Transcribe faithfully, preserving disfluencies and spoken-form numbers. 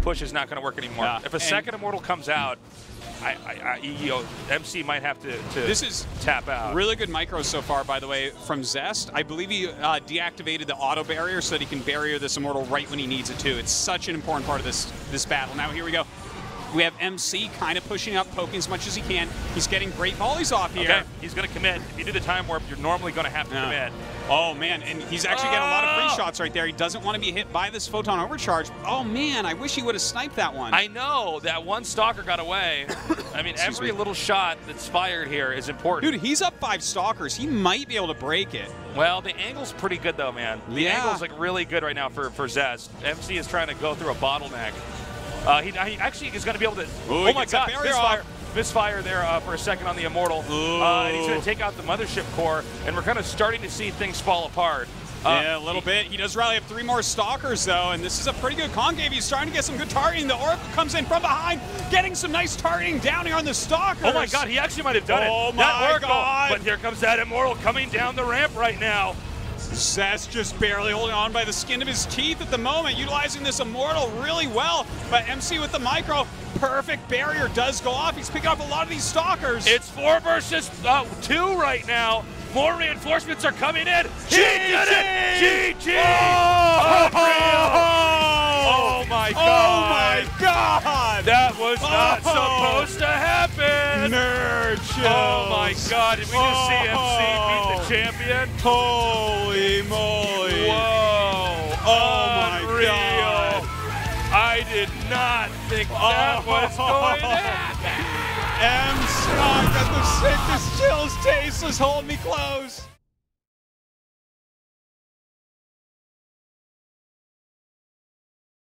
push is not going to work anymore. Yeah. If a And second Immortal comes out, I, I, I, you know, M C might have to, to this is tap out. Really good micros so far, by the way, from Zest. I believe he uh, deactivated the auto barrier so that he can barrier this Immortal right when he needs it too. It's such an important part of this this battle. Now here we go. We have M C kind of pushing up, poking as much as he can. He's getting great volleys off here. Okay, he's going to commit. If you do the time warp, you're normally going to have to Yeah. commit. Oh, man, and he's actually getting a lot of Oh! free shots right there. He doesn't want to be hit by this Photon Overcharge. Oh, man, I wish he would have sniped that one. I know that one Stalker got away. I mean, Excuse every me. little shot that's fired here is important. Dude, he's up five Stalkers. He might be able to break it. Well, the angle's pretty good, though, man. The Yeah. angle's like really good right now for, for Zest. M C is trying to go through a bottleneck. Uh, he, he actually is going to be able to. Ooh, he oh my gets that God! barrier Misfire, off. misfire there uh, for a second on the Immortal. Uh, and he's going to take out the Mothership core, and we're kind of starting to see things fall apart. Uh, Yeah, a little bit. He does rally have three more Stalkers, though, and this is a pretty good concave. He's starting to get some good targeting. The Oracle comes in from behind, getting some nice targeting down here on the Stalkers. Oh my God, he actually might have done Oh it. my that Oracle, God. But here comes that Immortal coming down the ramp right now. Zest just barely holding on by the skin of his teeth at the moment, utilizing this Immortal really well. But M C with the micro, perfect barrier does go off. He's picking up a lot of these Stalkers. It's four versus uh, two right now. More reinforcements are coming in. He did it! G G! Oh, Unreal! Oh my God! Oh my God! That was not Oh. supposed to happen! Nerd chills. Oh my God, did we just see M C beat the champion? Holy moly. Whoa! Oh my Unreal. God. I did not think that Oh. was going to happen! M. Scott got the sickest chills. Tasteless, hold me close.